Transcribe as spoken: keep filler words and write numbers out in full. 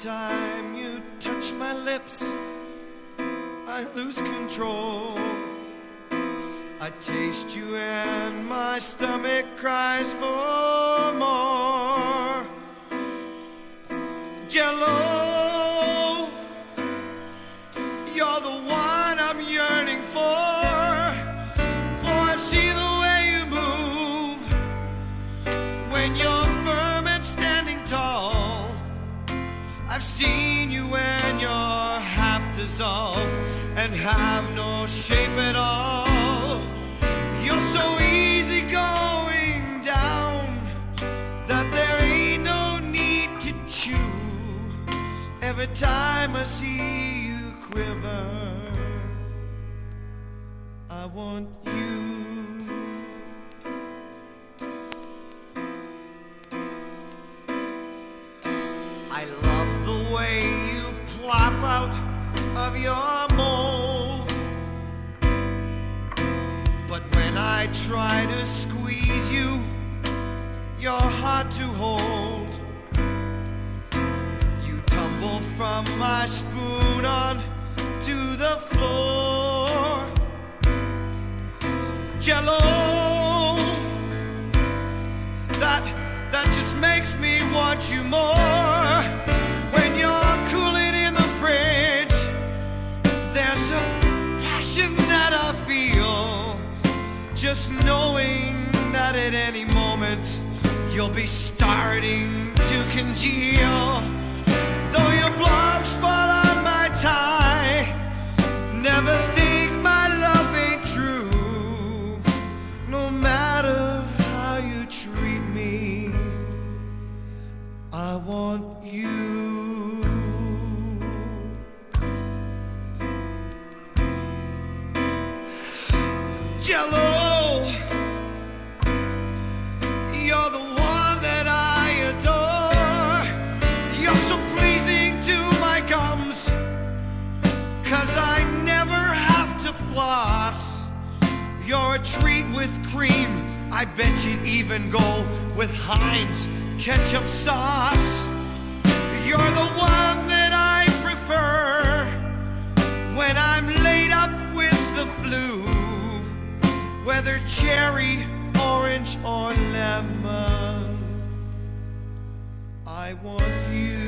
time you touch my lips, I lose control. I taste you and my stomach cries for more. Jell-O, you're the one I'm yearning for. For I see the way you move when you're firm and standing tall. I've seen you when you're half dissolved and have no shape at all. You're so easy going down that there ain't no need to chew. Every time I see you quiver, I want you. I love the way you plop out of your mold, but when I try to squeeze you, you're hard to hold. You tumble from my spoon on to the floor. Jell-O, that, that just makes me want you more. When you're cooling in the fridge, there's a passion that I feel, just knowing that at any moment you'll be starting to congeal. Though your blobs fall on my tie, never think my love ain't true. No matter how you treat me, I want you. Jell-O, you're the one that I adore. You're so pleasing to my gums, 'cause I never have to floss. You're a treat with cream, I bet you'd even go with Heinz ketchup sauce. You're the one that I prefer when I'm laid up with the flu, whether cherry, orange, or lemon. I want you.